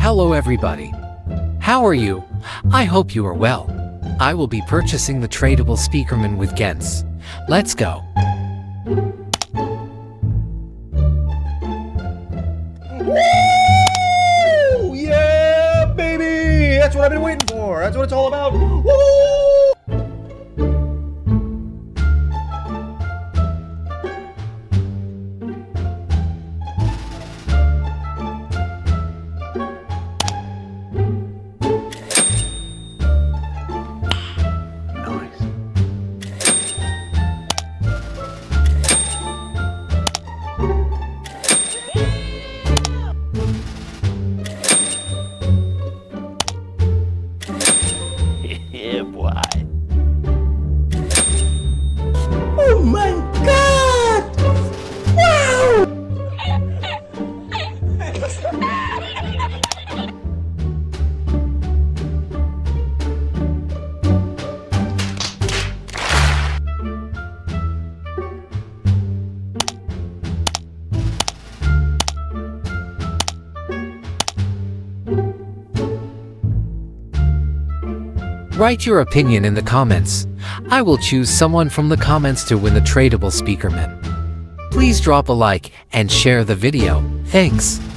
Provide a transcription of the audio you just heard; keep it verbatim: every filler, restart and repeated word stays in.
Hello everybody. How are you? I hope you are well. I will be purchasing the Tradable Speakerman with Gens. Let's go. Woo! Yeah, baby! That's what I've been waiting for. That's what it's all about. Woo! Yeah, boy. Oh my God! Wow! Write your opinion in the comments. I will choose someone from the comments to win the Tradable Speakerman. Please drop a like and share the video. Thanks.